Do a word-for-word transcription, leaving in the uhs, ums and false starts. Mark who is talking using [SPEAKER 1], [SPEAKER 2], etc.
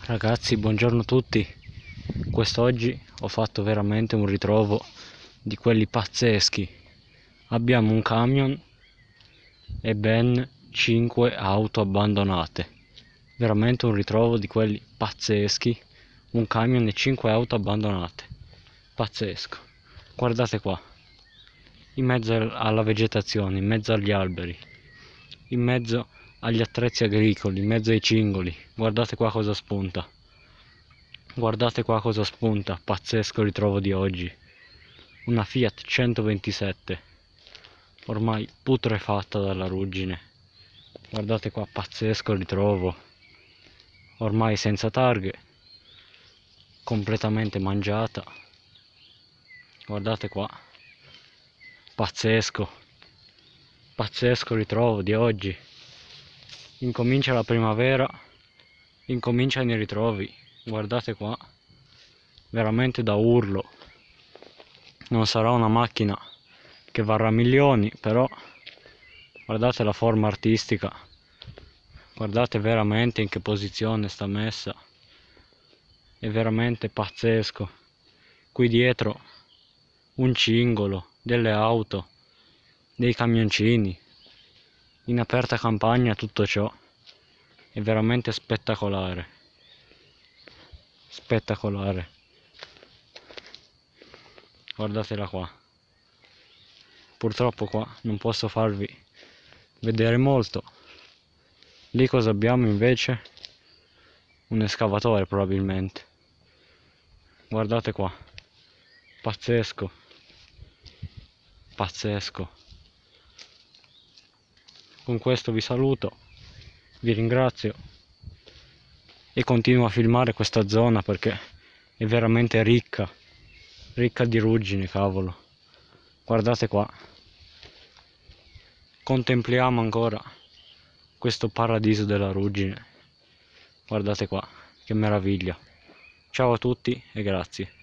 [SPEAKER 1] Ragazzi, buongiorno a tutti. Quest'oggi ho fatto veramente un ritrovo di quelli pazzeschi. Abbiamo un camion e ben cinque auto abbandonate. Veramente un ritrovo di quelli pazzeschi. Un camion e cinque auto abbandonate. Pazzesco. Guardate qua. In mezzo alla vegetazione, in mezzo agli alberi, in mezzo agli attrezzi agricoli, in mezzo ai cingoli. Guardate qua cosa spunta. Guardate qua cosa spunta. Pazzesco ritrovo di oggi. Una Fiat centoventisette, ormai putrefatta dalla ruggine. Guardate qua, pazzesco ritrovo. Ormai senza targhe, completamente mangiata. Guardate qua. Pazzesco. Pazzesco ritrovo di oggi. Incomincia la primavera, incominciano i ritrovi. Guardate qua, veramente da urlo. Non sarà una macchina che varrà milioni, però guardate la forma artistica, guardate veramente in che posizione sta messa. È veramente pazzesco. Qui dietro un cingolo, delle auto, dei camioncini, in aperta campagna. Tutto ciò è veramente spettacolare. Spettacolare. Guardatela qua. Purtroppo qua non posso farvi vedere molto. Lì cosa abbiamo invece? Un escavatore probabilmente. Guardate qua. Pazzesco. Pazzesco. Con questo vi saluto, vi ringrazio e continuo a filmare questa zona perché è veramente ricca, ricca di ruggine, cavolo. Guardate qua. Contempliamo ancora questo paradiso della ruggine. Guardate qua, che meraviglia. Ciao a tutti e grazie.